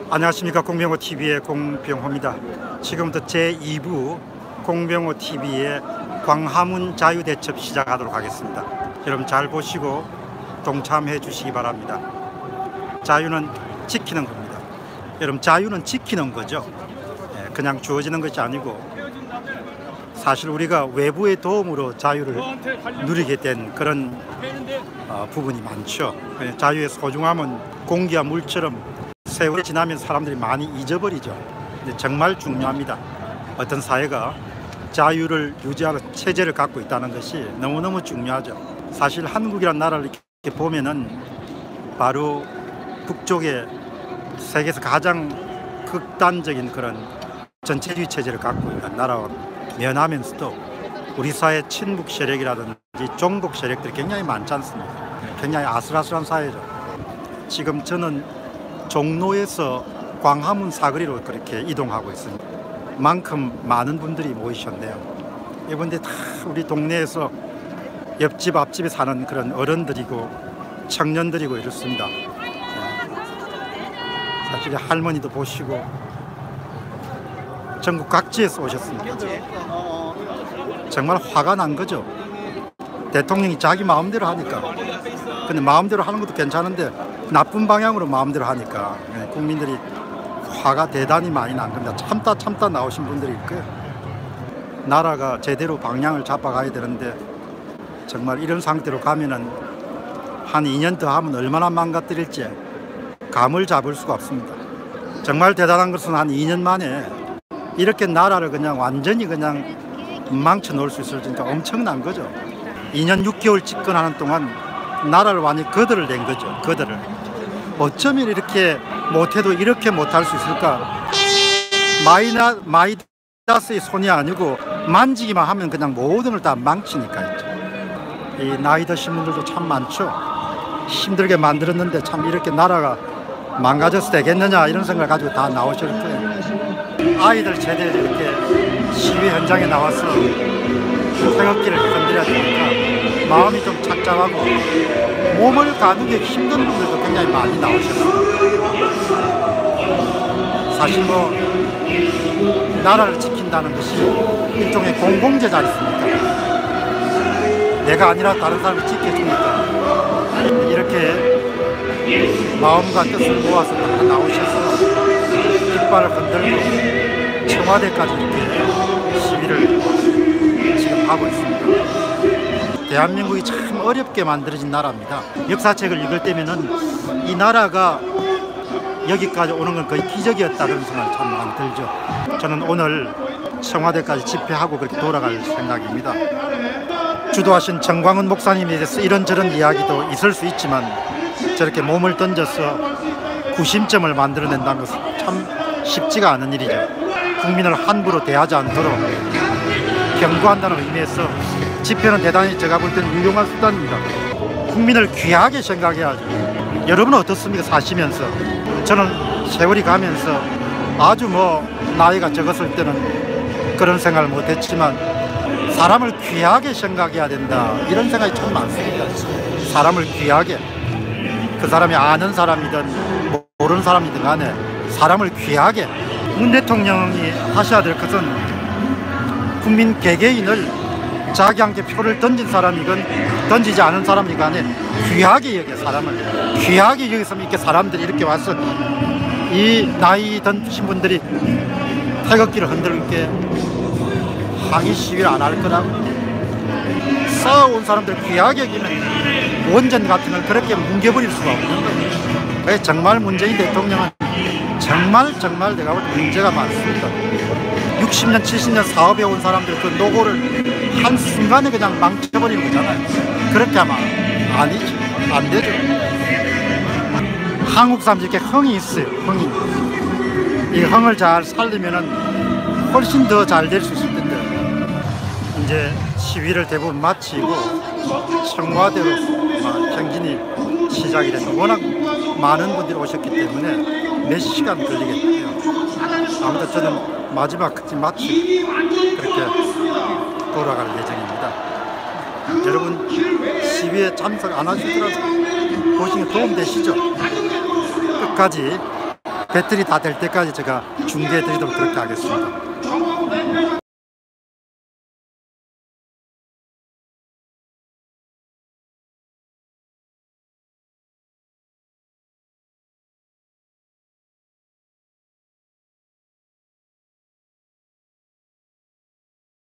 안녕하십니까. 공병호TV의 공병호입니다. 지금부터 제2부 공병호TV의 광화문 자유대첩 시작하도록 하겠습니다. 여러분 잘 보시고 동참해 주시기 바랍니다. 자유는 지키는 겁니다. 여러분 자유는 지키는 거죠. 그냥 주어지는 것이 아니고 사실 우리가 외부의 도움으로 자유를 누리게 된 그런 부분이 많죠. 자유의 소중함은 공기와 물처럼 세월이 지나면 사람들이 많이 잊어버리죠. 근데 정말 중요합니다. 어떤 사회가 자유를 유지하는 체제를 갖고 있다는 것이 너무너무 중요하죠. 사실 한국이라는 나라를 이렇게 보면은 바로 북쪽에 세계에서 가장 극단적인 그런 전체주의 체제를 갖고 있는 나라와 면하면서도 우리 사회 친북 세력이라든지 종북 세력들이 굉장히 많지 않습니까? 굉장히 아슬아슬한 사회죠. 지금 저는 종로에서 광화문 사거리로 그렇게 이동하고 있습니다. 만큼 많은 분들이 모이셨네요. 이분들 다 우리 동네에서 옆집 앞집에 사는 그런 어른들이고 청년들이고 이렇습니다. 사실 할머니도 보시고 전국 각지에서 오셨습니다. 정말 화가 난 거죠. 대통령이 자기 마음대로 하니까. 근데 마음대로 하는 것도 괜찮은데 나쁜 방향으로 마음대로 하니까 국민들이 화가 대단히 많이 난 겁니다. 참다 나오신 분들이 있고요. 나라가 제대로 방향을 잡아가야 되는데 정말 이런 상태로 가면은 한 2년 더 하면 얼마나 망가뜨릴지 감을 잡을 수가 없습니다. 정말 대단한 것은 한 2년 만에 이렇게 나라를 그냥 완전히 그냥 망쳐 놓을 수 있을 진짜 엄청난 거죠. 2년 6개월 집권하는 동안 나라를 완전히 거들을 낸 거죠. 거들을. 어쩌면 이렇게 못해도 이렇게 못할 수 있을까? 마이다스의 손이 아니고 만지기만 하면 그냥 모든 걸 다 망치니까. 이 나이 드신 분들도 참 많죠. 힘들게 만들었는데 참 이렇게 나라가 망가져서 되겠느냐 이런 생각을 가지고 다 나오실 거예요. 아이들 세대에 이렇게 시위 현장에 나와서 태극기를 흔들어야 되니까 마음이 좀 착잡하고 몸을 가누기 힘든 분들도 굉장히 많이 나오셨어요. 사실 뭐 나라를 지킨다는 것이 일종의 공공재지 않습니까? 내가 아니라 다른 사람을 지켜주니까 이렇게 마음과 뜻을 모아서 다 나오셔서 깃발을 흔들고 청와대까지 이렇게 시위를 지금 하고 있습니다. 대한민국이 참 어렵게 만들어진 나라입니다. 역사책을 읽을 때면은 이 나라가 여기까지 오는 건 거의 기적이었다는 생각이 참 많이 들죠. 저는 오늘 청와대까지 집회하고 그렇게 돌아갈 생각입니다. 주도하신 정광훈 목사님에 대해서 이런저런 이야기도 있을 수 있지만 저렇게 몸을 던져서 구심점을 만들어낸다는 것은 참 쉽지가 않은 일이죠. 국민을 함부로 대하지 않도록 경고한다는 의미에서 집회는 대단히 제가 볼 때는 유용한 수단입니다. 국민을 귀하게 생각해야죠. 여러분은 어떻습니까? 사시면서. 저는 세월이 가면서 아주 뭐 나이가 적었을 때는 그런 생각을 못했지만 사람을 귀하게 생각해야 된다 이런 생각이 참 많습니다. 사람을 귀하게, 그 사람이 아는 사람이든 모르는 사람이든 간에 사람을 귀하게. 문 대통령이 하셔야 될 것은 국민 개개인을 자기한테 표를 던진 사람이건 던지지 않은 사람이 간에 귀하게 여겨. 사람을 귀하게 여기서 이렇게 사람들이 이렇게 와서 이 나이 드신 분들이 태극기를 흔들고 이렇게 항의 시위를 안 할 거라고 싸워온 사람들 귀하게 여기면 원전 같은 걸 그렇게 뭉개버릴 수가 없는 거예요. 정말 문재인 대통령은 정말 내가 볼 때 문제가 많습니다. 60년 70년 사업해 온 사람들 그 노고를 한순간에 그냥 망쳐버리는 거잖아요. 그렇게 하면 아니지, 안 되죠. 한국 사람들이 이렇게 흥이 있어요. 흥이. 이 흥을 잘 살리면은 훨씬 더 잘 될 수 있을 텐데 이제 시위를 대부분 마치고 청와대로 행진이 시작이 돼서 워낙 많은 분들이 오셨기 때문에 몇 시간 걸리겠네요. 아무튼 저는 마지막 극지 마치고 그렇게 돌아갈 예정입니다. 여러분 시위에 참석 안 하시더라도 보시면 도움 되시죠? 끝까지 배터리 다 될 때까지 제가 중계해 드리도록 그렇게 하겠습니다.